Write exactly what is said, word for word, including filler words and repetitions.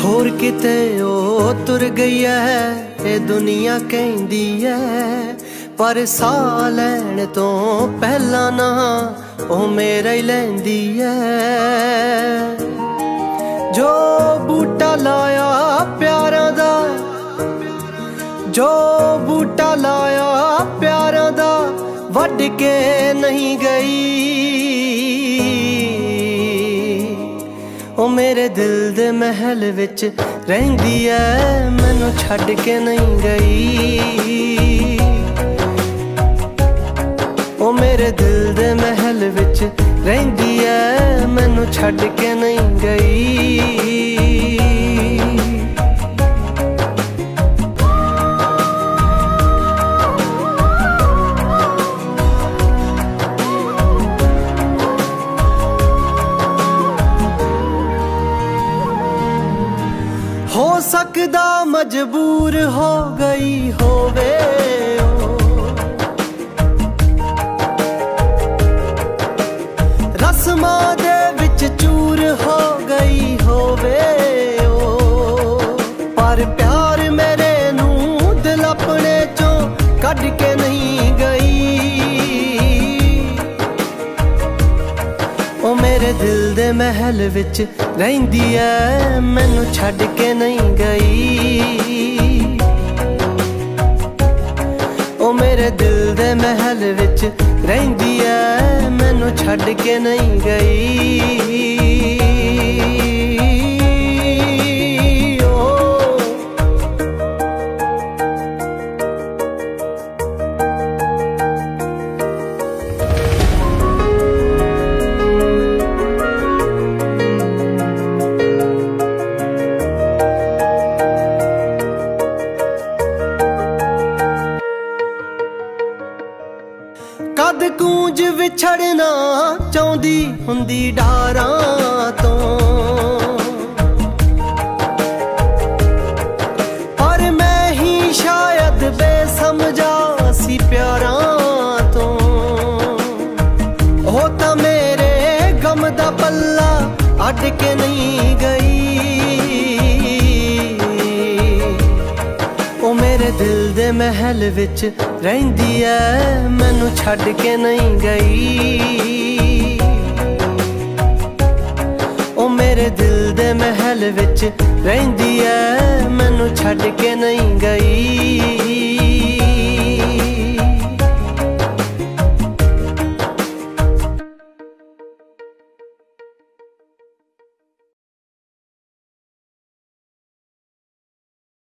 होर किते ओ तुर गई है ये दुनिया कहंदी है, पर साह लैण तो पहला ना ओ मेरा ही लैंदी है। जो बूटा लाया प्यारा दा, जो बूटा लाया प्यारा दा वड के नहीं गई, ओ मेरे दिल दे महल विच रहिंदी है, मैनू छड्ड के नहीं गई। ओ मेरे दिल दे महल विच रहिंदी है, मैनू छड्ड के नहीं गई। हो सकदा मजबूर हो गई होवे ओ, रस्मां दे विच चूर हो गई होवे ओ, पर प्यार मेरे नू दिल अपने चों कढ के नहीं गई। ओ मेरे दिल दे महल विच रहिंदी है, मैनू छड्ड के नहीं गई। ओ मेरे दिल दे महल विच रहिंदी है, मैनू छड्ड के नहीं गई। कद कूंज विछड़ना चाहती हुंदी डारां तो, पर मैं ही शायद बेसमझा सी प्यारां तो। हो तां मेरे गम दा पल्ला अड के नहीं गई, ओ मेरे दिल दे महल विच रहिंदी है, मैनू छड्ड के नहीं गई। ओ मेरे दिल दे महल विच रहिंदी है, मैनू छड्ड के नहीं गई।